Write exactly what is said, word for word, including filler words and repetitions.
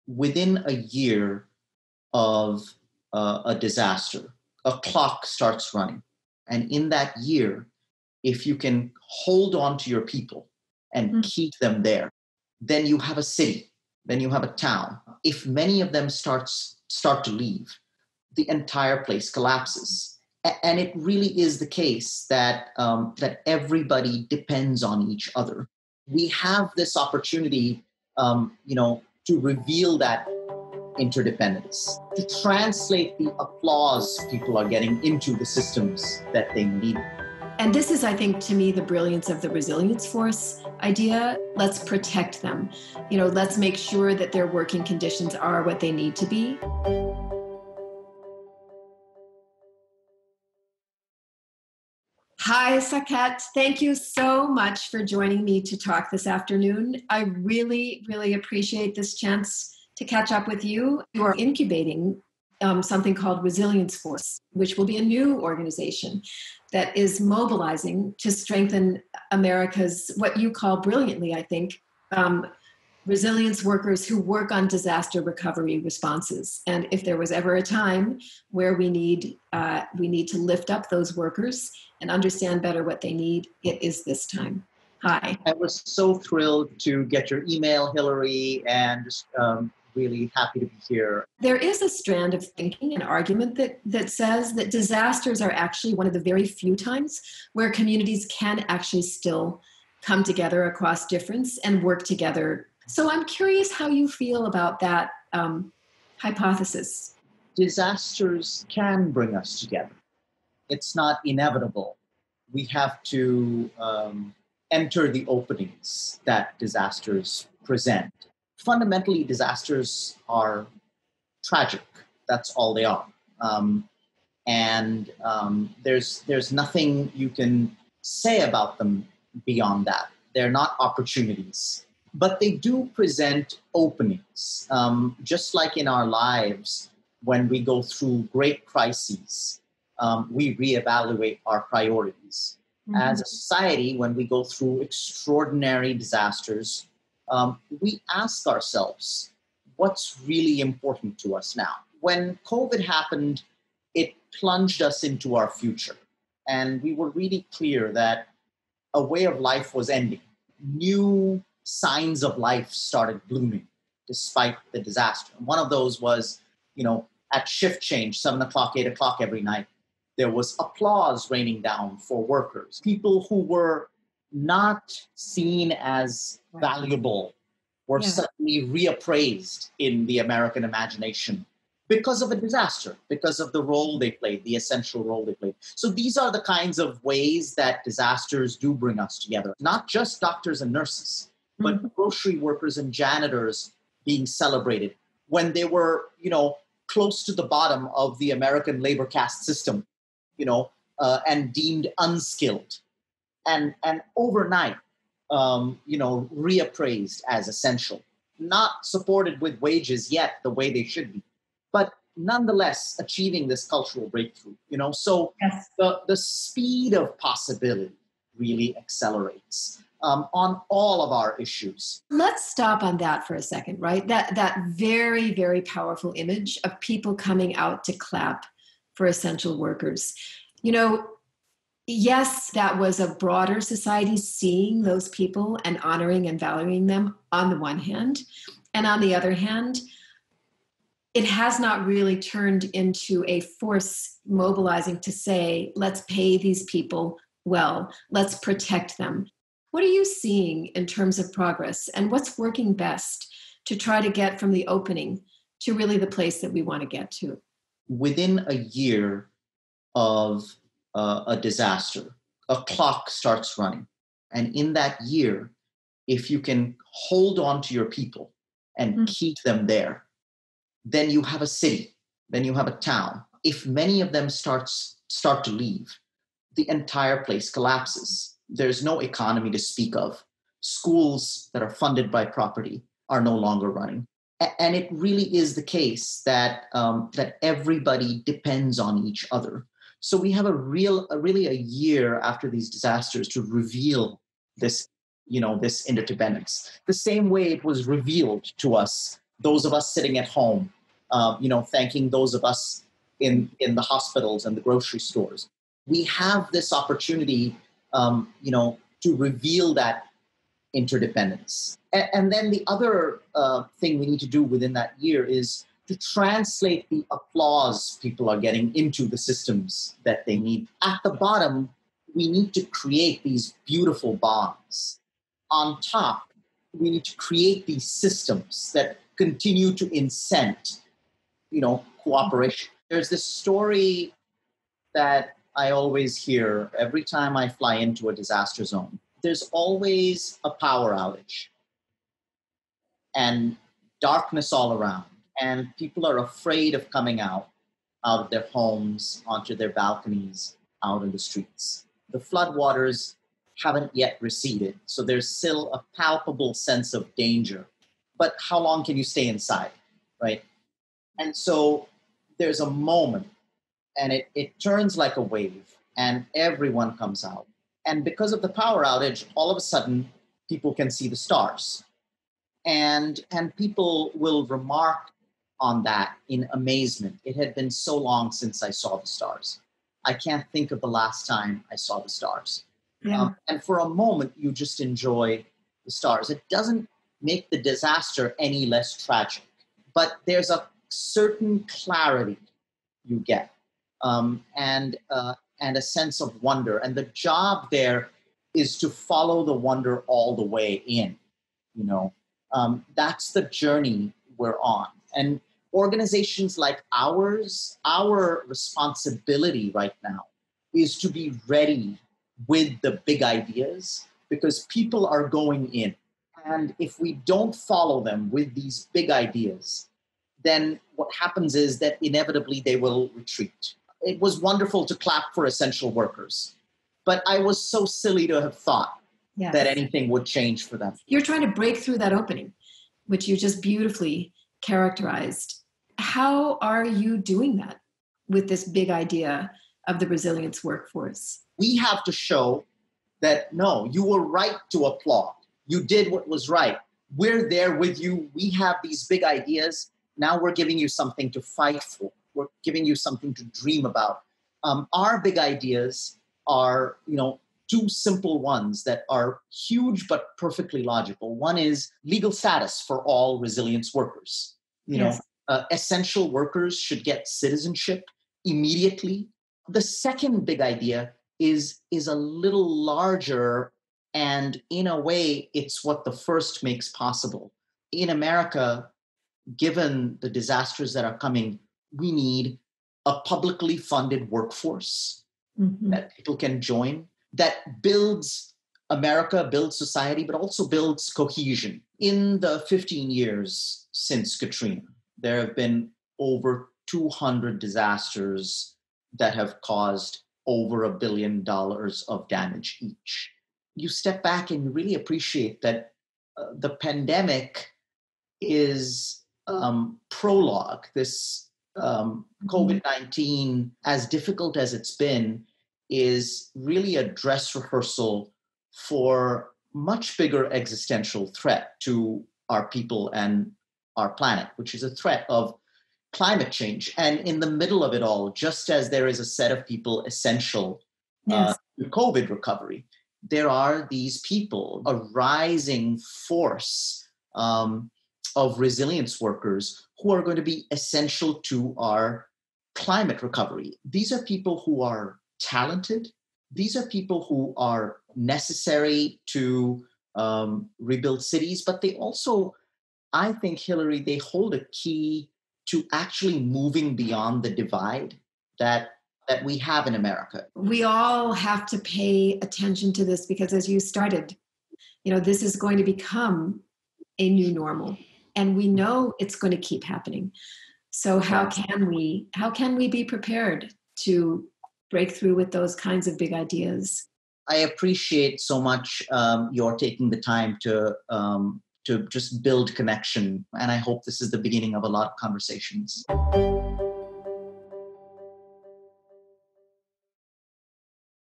within a year of uh, a disaster, a clock starts running. And in that year, if you can hold on to your people and mm. keep them there, then you have a city, then you have a town. If many of them starts, start to leave, the entire place collapses. A- and it really is the case that, um, that everybody depends on each other. We have this opportunity, um, you know, to reveal that interdependence, to translate the applause people are getting into the systems that they need. And this is, I think, to me, the brilliance of the resilience force idea. Let's protect them. You know, let's make sure that their working conditions are what they need to be. Hi, Saket. Thank you so much for joining me to talk this afternoon. I really, really appreciate this chance to catch up with you. You are incubating um, something called Resilience Force, which will be a new organization that is mobilizing to strengthen America's, what you call brilliantly, I think, um, resilience workers who work on disaster recovery responses. And if there was ever a time where we need uh, we need to lift up those workers and understand better what they need, it is this time. Hi. I was so thrilled to get your email, Hilary, and just um, really happy to be here. There is a strand of thinking, an argument that, that says that disasters are actually one of the very few times where communities can actually still come together across difference and work together. So I'm curious how you feel about that um, hypothesis. Disasters can bring us together. It's not inevitable. We have to um, enter the openings that disasters present. Fundamentally, disasters are tragic. That's all they are. Um, and um, there's there's nothing you can say about them beyond that. They're not opportunities. But they do present openings. Um, just like in our lives, when we go through great crises, um, we reevaluate our priorities. Mm-hmm. As a society, when we go through extraordinary disasters, um, we ask ourselves, what's really important to us now? When COVID happened, it plunged us into our future. And we were really clear that a way of life was ending. New signs of life started blooming despite the disaster. And one of those was, you know, at shift change, seven o'clock, eight o'clock every night, there was applause raining down for workers. People who were not seen as valuable were yeah. suddenly reappraised in the American imagination because of a disaster, because of the role they played, the essential role they played. So these are the kinds of ways that disasters do bring us together. Not just doctors and nurses, but mm-hmm. grocery workers and janitors being celebrated when they were, you know, close to the bottom of the American labor caste system, you know, uh, and deemed unskilled. And, and overnight, um, you know, reappraised as essential. Not supported with wages yet the way they should be, but nonetheless achieving this cultural breakthrough, you know. So yes. the, the speed of possibility really accelerates um, on all of our issues. Let's stop on that for a second, right? That that very, very powerful image of people coming out to clap for essential workers. You know, yes, that was a broader society seeing those people and honoring and valuing them on the one hand. And on the other hand, it has not really turned into a force mobilizing to say, let's pay these people well, let's protect them. What are you seeing in terms of progress, and what's working best to try to get from the opening to really the place that we want to get to? Within a year of uh, a disaster, a clock starts running. And in that year, if you can hold on to your people and mm-hmm. keep them there, then you have a city, then you have a town. If many of them starts, start to leave, the entire place collapses. There's no economy to speak of. Schools that are funded by property are no longer running. A- and it really is the case that um, that everybody depends on each other. So we have a real, a really a year after these disasters to reveal this, you know, this interdependence. The same way it was revealed to us those of us sitting at home, uh, you know, thanking those of us in, in the hospitals and the grocery stores. We have this opportunity, um, you know, to reveal that interdependence. And, and then the other uh, thing we need to do within that year is to translate the applause people are getting into the systems that they need. At the bottom, we need to create these beautiful bonds. On top, we need to create these systems that continue to incent, you know, cooperation. There's this story that I always hear every time I fly into a disaster zone. There's always a power outage and darkness all around. And people are afraid of coming out, out of their homes, onto their balconies, out in the streets. The floodwaters haven't yet receded, so there's still a palpable sense of danger. But how long can you stay inside, right? And so there's a moment, and it, it turns like a wave, and everyone comes out. And because of the power outage, all of a sudden, people can see the stars. And, and people will remark on that in amazement. It had been so long since I saw the stars. I can't think of the last time I saw the stars. Yeah. Um, and for a moment, you just enjoy the stars. It doesn't make the disaster any less tragic, but there's a certain clarity you get, um, and uh, and a sense of wonder. And the job there is to follow the wonder all the way in. You know, um, that's the journey we're on. And organizations like ours, our responsibility right now is to be ready with the big ideas, because people are going in. And if we don't follow them with these big ideas, then what happens is that inevitably they will retreat. It was wonderful to clap for essential workers, but I was so silly to have thought yes. that anything would change for them. You're trying to break through that opening, which you just beautifully characterized. How are you doing that with this big idea of the resilience workforce? We have to show that, no, you were right to applaud. You did what was right. We're there with you. We have these big ideas. Now we're giving you something to fight for. We're giving you something to dream about. Um, our big ideas are, you know, two simple ones that are huge but perfectly logical. One is legal status for all resilience workers. You yes. know, uh, essential workers should get citizenship immediately. The second big idea is, is a little larger, and in a way, it's what the first makes possible. In America, given the disasters that are coming, we need a publicly funded workforce mm-hmm. that people can join, that builds America, builds society, but also builds cohesion. In the fifteen years since Katrina, there have been over two hundred disasters that have caused over a billion dollars of damage each. You step back and you really appreciate that uh, the pandemic is um, prologue. This um, COVID nineteen, as difficult as it's been, is really a dress rehearsal for much bigger existential threat to our people and our planet, which is a threat of climate change. And in the middle of it all, just as there is a set of people essential yes. uh, to COVID recovery, there are these people, a rising force um, of resilience workers who are going to be essential to our climate recovery. These are people who are talented. These are people who are necessary to um, rebuild cities, but they also, I think, Hilary, they hold a key to actually moving beyond the divide that that we have in America. We all have to pay attention to this because, as you started, you know, this is going to become a new normal, and we know it's going to keep happening. So how can we how can we be prepared to break through with those kinds of big ideas? I appreciate so much um, your taking the time to um, to just build connection, and I hope this is the beginning of a lot of conversations.